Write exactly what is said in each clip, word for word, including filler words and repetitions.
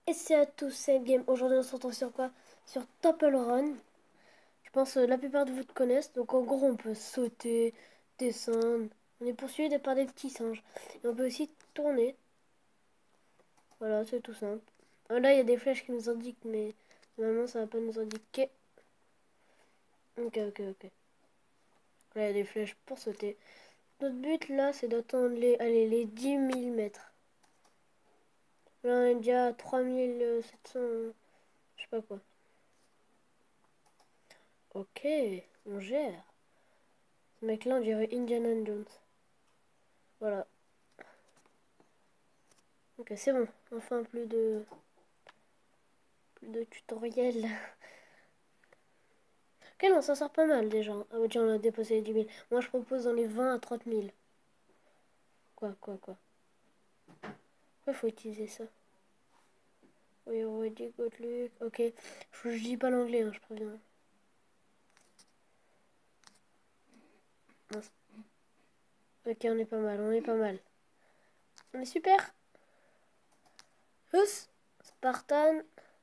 Et c'est à tous, c'est Game. Aujourd'hui, on se retrouve sur quoi? Sur Temple Run. Je pense que la plupart de vous connaissent. Donc, en gros, on peut sauter, descendre. On est poursuivi par des petits singes. Et on peut aussi tourner. Voilà, c'est tout simple. Alors là, il y a des flèches qui nous indiquent, mais normalement, ça va pas nous indiquer. Ok, ok, ok. Là, il y a des flèches pour sauter. Notre but, là, c'est d'atteindre les, allez, les dix mille mètres. Là, on est déjà à trois mille sept cents. Je sais pas quoi. Ok, on gère. Ce mec-là, on dirait Indiana Jones. Voilà. Ok, c'est bon. Enfin, plus de... Plus de tutoriel. Ok, non, ça sort pas mal, déjà. Ah bah tiens, on a dépassé les dix mille. Moi, je propose dans les vingt à trente mille. Quoi, quoi, quoi. Pourquoi faut utiliser ça? Oui, oui, dit good luck. Ok. Je, je dis pas l'anglais, hein, je préviens. Mince. Ok, on est pas mal, on est pas mal. On est super. Tous. Spartan.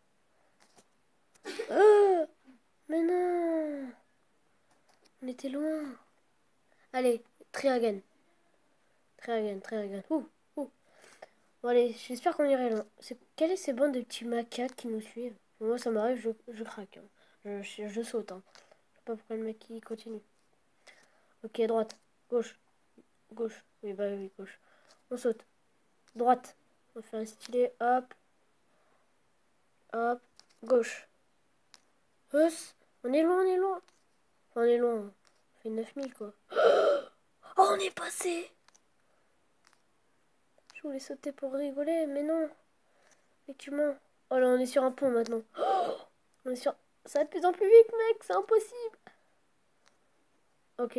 Oh, mais non. On était loin. Allez, try again. Try again, try again. Ouh, ouh. Bon allez, j'espère qu'on irait loin. C'est... Quelle est ces bandes de petits macaques qui nous suivent? Moi ça m'arrive, je, je craque. Hein. Je, je, je saute. Hein. Je sais pas pourquoi le mec il continue. Ok, droite, gauche, gauche. Oui, bah oui, gauche. On saute. Droite. On va faire un stylet. Hop. Hop. Gauche. Hus. On est loin, on est loin. Enfin, on est loin. On fait neuf mille quoi. Oh, on est passé. Je voulais sauter pour rigoler, mais non. Effectivement. Oh là, on est sur un pont maintenant. Oh, on est sur... Ça va de plus en plus vite, mec. C'est impossible. Ok.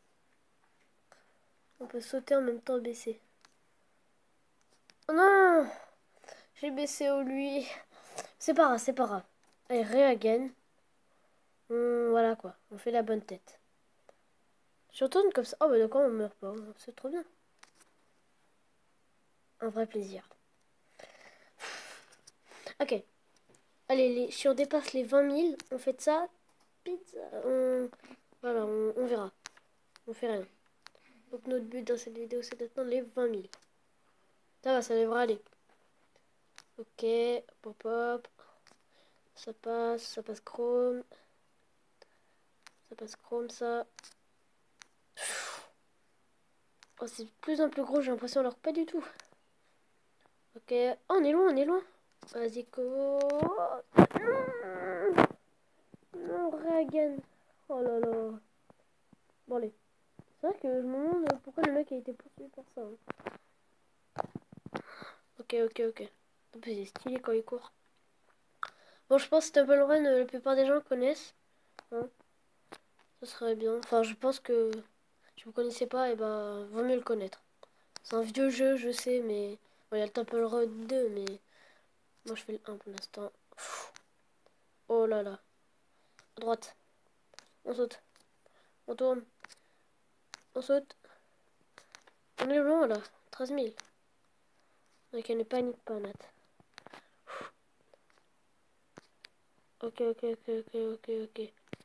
On peut sauter en même temps baisser. Oh non. J'ai baissé au lui. C'est pas grave, c'est pas grave. Allez, re-again. Hum, voilà quoi. On fait la bonne tête. Je retourne comme ça. Oh bah d'accord, on meurt pas. C'est trop bien. Un vrai plaisir. Ok. Allez, les... si on dépasse les vingt mille, on fait de ça. Pizza. On... Voilà, on... on verra. On fait rien. Donc notre but dans cette vidéo, c'est d'atteindre les vingt mille. Ça va, ça devrait aller. Ok, pop hop. Ça passe, ça passe Chrome. Ça passe Chrome, ça. Oh, c'est de plus en plus gros, j'ai l'impression, alors pas du tout. Ok, oh, on est loin, on est loin. Vas-y, go. Non, Reagan. Oh là là. Bon, allez. C'est vrai que je me demande pourquoi le mec a été poursuivi par ça. Hein. Ok, ok, ok. C'est stylé quand il court. Bon, je pense que Temple Run, la plupart des gens connaissent. Hein. Ça serait bien. Enfin, je pense que si vous connaissez pas, et eh ben, vaut mieux le connaître. C'est un vieux jeu, je sais, mais... Bon, il y a le Temple Run deux, mais... Moi, je fais le un pour l'instant. Oh là là. À droite. On saute. On tourne. On saute. On est loin, là. treize mille. Ok, ne panique pas, Nat. Ok, ok, ok, ok, ok, ok.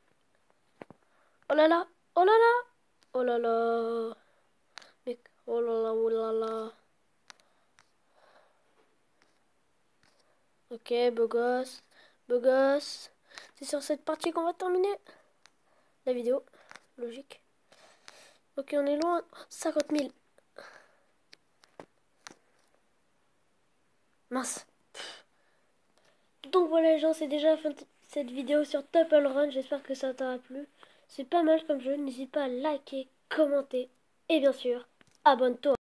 Oh là là. Oh là là. Oh là là. Mec. Oh là là, oh là là. Ok, beau gosse. Beau gosse. C'est sur cette partie qu'on va terminer la vidéo. Logique. Ok, on est loin. cinquante mille. Mince. Donc voilà les gens, c'est déjà la fin de cette vidéo sur Temple Run. J'espère que ça t'aura plu. C'est pas mal comme jeu. N'hésite pas à liker, commenter et bien sûr, abonne-toi.